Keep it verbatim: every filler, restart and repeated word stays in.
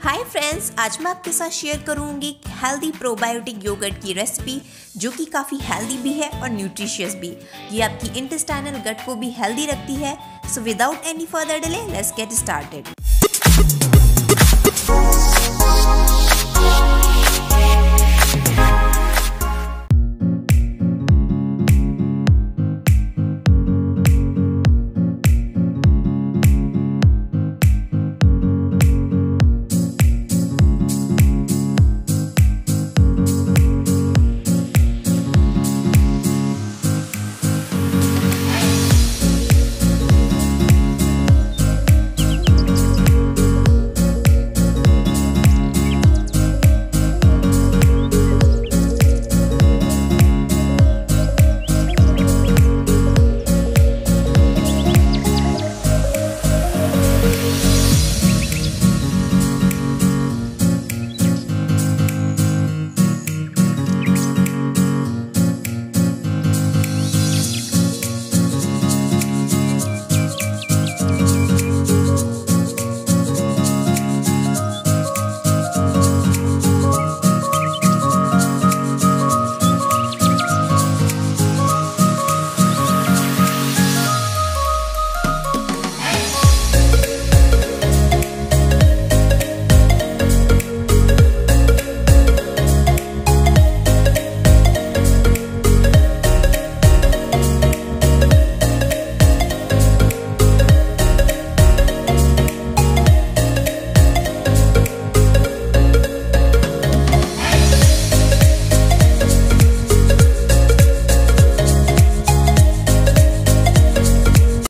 Hi friends, आज मैं आपके साथ शेयर करूंगी हेल्दी प्रोबायोटिक योगर्ट की रेसिपी जो कि काफ़ी हेल्दी भी है और न्यूट्रिशियस भी। ये आपकी इंटेस्टाइनल गट को भी हेल्दी रखती है। So without any further delay let's get started.